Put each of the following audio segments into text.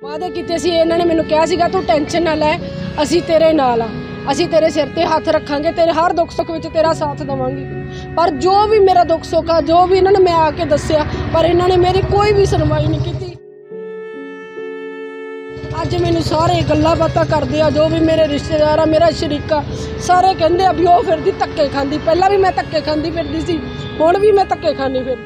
वादे कीते सी इन्हां ने मैनूं कहा सीगा तू टेंशन ना लै, असीं तेरे नाल आ, असीं तेरे सिर ते हथ रखांगे, तेरे हर दुख सुख विच तेरा साथ देवांगे। पर जो भी मेरा दुख सुख आ, जो भी इन्हां ने मैं आके दस्सिया, पर इन्हां ने मेरी कोई भी सुनवाई नहीं कीती। अज मैनूं सारे गल्लां बातां करदे आ, जो भी मेरे रिश्तेदार आ, मेरा शरीका सारे कहंदे आ भी ओह फिरदी धक्के खांदी। पहला भी मैं धक्के खांदी फिरदी सी, हुण भी मैं धक्के खांदी फिरदी।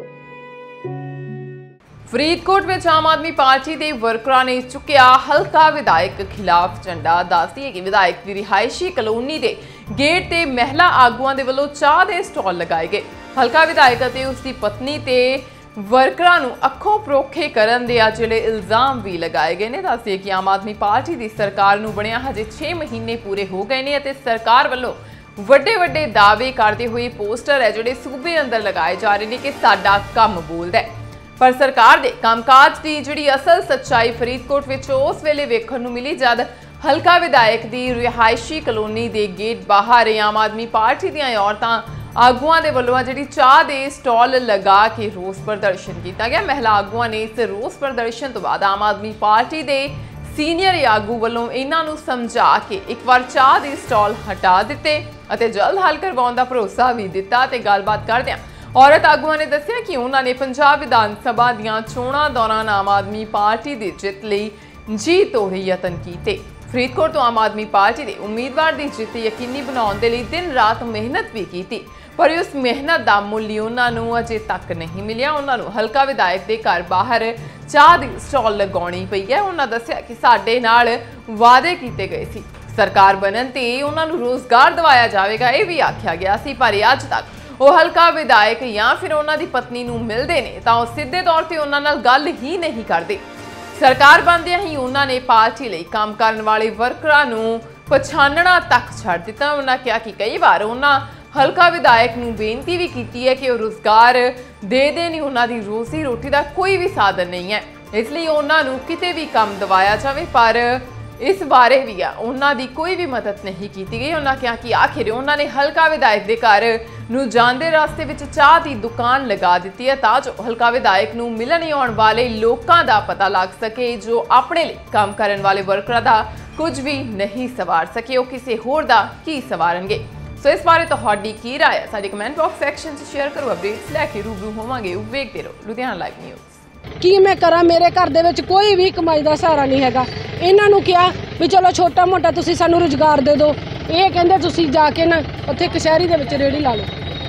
फरीदकोट में आम आदमी पार्टी के वर्करां ने चुकिया हल्का विधायक खिलाफ झंडा। दसदी है कि विधायक की रिहायशी कलोनी के गेट ते महिला आगुआं दे वल्लों चाह के स्टॉल लगाए गए। हल्का विधायक अते उसकी पत्नी ते वर्करां नूं अखों परोखे करन दे जिहड़े इल्जाम भी लगाए गए ने। दसदी है कि आम आदमी पार्टी की सरकार नूं बणिया हजे 6 महीने पूरे हो गए ने अते सरकार वल्लों वड्डे वड्डे दावे करते हुए पोस्टर है जिहड़े सूबे अंदर लगाए जा रहे हैं कि साडा काम बोलदा है। पर सरकार के कामकाज की जिहड़ी असल सच्चाई फरीदकोट विच उस वेले वेखण नूं मिली जद हल्का विधायक की रिहायशी कलोनी के गेट बाहर आम आदमी पार्टी दीआं औरतां आगुआं दे वल्लों जिहड़ी चाह दे स्टॉल लगा के रोस प्रदर्शन किया गया। महिला आगुआं ने इस रोस प्रदर्शन तो बाद आम आदमी पार्टी के सीनियर आगू वल्लों इन्हां नूं समझा के एक बार चाह दे स्टॉल हटा दिते अते जल्द हल करवाउण दा भरोसा भी दिता। ते गलबात करदिआं औरत आगुआं ने दस्सिया कि उन्होंने पंजाब विधान सभा दीआं चोणां दौरान आम आदमी पार्टी की जित लई जी तोड़ यतन किए। फरीदकोट तो आम आदमी पार्टी के उम्मीदवार की जित यकीनी बनाउण दे लई दिन रात मेहनत भी की, पर उस मेहनत का मुल उन्होंने अजे तक नहीं मिलिया। उन्होंने हल्का विधायक के घर बाहर चाह की स्टॉल लगाउणी पई है। उन्होंने दस्सिया कि साडे नाल वादे किए गए सी, सरकार बनन ते उन्होंने रोजगार दिवाया जाएगा यह भी आख्या गया सी, पर अज तक वो हल्का विधायक या फिर उन्होंने पत्नी नूं मिलते हैं तो सीधे तौर पर उन्होंने गल ही नहीं करते। सरकार बनदियां ही उन्होंने पार्टी लई काम करने वाले वर्करां नूं पछाणना तक छड्ड दिता। उन्होंने कहा कि कई बार उन्होंने हल्का विधायक नूं बेनती भी की है कि वो रोजगार दे दें, उन्होंने रोजी रोटी का कोई भी साधन नहीं है, इसलिए उन्होंने किते भी काम दवाया जाए, पर इस बारे भी उन्होंने कोई भी मदद नहीं की गई। उन्होंने कहा कि आखिर उन्होंने हल्का विधायक के घर नूं जांदे रास्ते विच चाह की दुकान लगा दी है ताकि हल्का विधायक नूं मिलण आउण वाले लोकां दा पता लग सके जो अपने लिए काम करने वाले वर्करां दा कुछ भी नहीं सवार सके, वो किसी होर दा की सवारनगे। सो इस बारे तुहाडी की राय है साडे कमेंट बॉक्स सैक्शन च शेयर करो। अपडेट्स लैके रूबरू होवांगे, वेखदे रहो लुधियाना लाइव न्यूज़। की मैं करा, मेरे घर दे विच कोई भी कमाई का सहारा नहीं हैगा। इन्हां नूं कहा भी चलो छोटा मोटा तुसीं सानूं रोजगार दे दो, ये कहंदे तुसीं जाके ना उत्थे कचहरी दे विच रेहड़ी ला लो।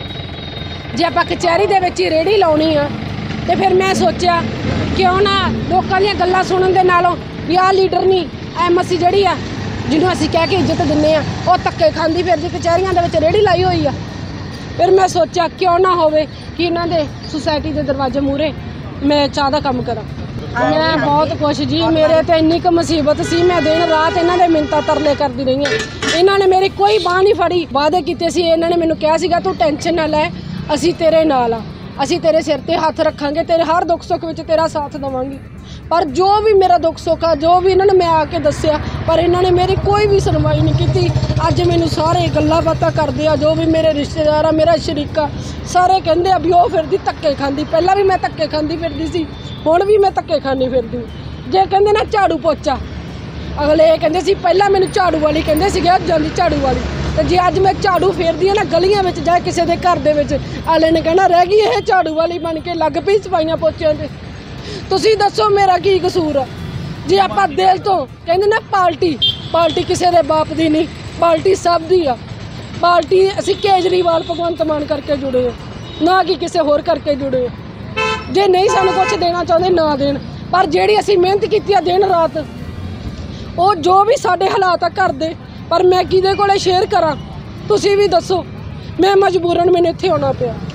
जे आपां कचहरी दे विच रेहड़ी लाउणी आ ते फिर मैं सोचिया क्यों ना लोकां दीआं गल्लां सुणन दे नालों भी आ लीडर नहीं एमएससी जिहड़ी आ जिन्हों असीं कह के इज्जत दिंदे आ वो धक्के खांदी फिरदी कचहरियां दे विच रेहड़ी लाई होई आ। फिर मैं सोचा क्यों ना होवे कि इन्हां दे सुसाइटी दे दरवाजे मूहरे मैं चाह का काम करा। मैं बहुत खुश जी, मेरे तो इन्नी क मुसीबत सी, मैं दिन रात इन्हां दे मिन्नतां तरले करदी रही हां। इन्हां ने मेरी कोई बांह नहीं फड़ी। वादे कीते सी इन्हां ने मैनूं कहा सीगा तू टेंशन ना लै, असीं तेरे नाल आ, असीं तेरे सिर ते हथ रखांगे, तेरे हर दुख सुख विच तेरा साथ देवांगे। पर जो भी मेरा दुख सुख आ, जो भी इन्हां ने मैं आके दस्सिया, पर इन्हां ने मेरी कोई भी सुनवाई नहीं की। अज मैनूं सारे गल्लां बातां करदे आ, जो भी मेरे रिश्तेदार आ, मेरा शरीका सारे कहंदे आ भी ओह फिरदी धक्के खांदी। पहला भी मैं धक्के खांदी फिरदी सी, हुण भी मैं धक्के खांदी फिरदी। जे कहंदे ना झाड़ू पोचा, अगले ये कहंदे सी पहला मैनूं झाड़ू वाली कहंदे सीगे जांदी झाड़ू वाली, ते जे अज मैं झाड़ू फेरदी आ ना गलियां विच जां किसी दे घर दे विच, अगले ने कहना रह गई ये झाड़ू वाली बन के लग पई सफाइयां पोचिਆਂ ते। तुसीं दसो मेरा की कसूर आ? जे आपां दिल तो कहंदे ना पार्टी किसी दे बाप दी नहीं, पार्टी सब दी आ। पार्टी असीं केजरीवाल भगवंत मान करके जुड़े हो, ना कि किसी होर करके जुड़े हो। जे नहीं सानूं कुछ देना चाहुंदे ना देण, पर जिहड़ी असीं मेहनत कीती आ दिन रात, वो जो भी साडे हालात आ घर दे, पर मैं किहदे कोले शेयर करा? तुसीं भी दसो। मैं मजबूरन मैनूं इत्थे आउणा पिया।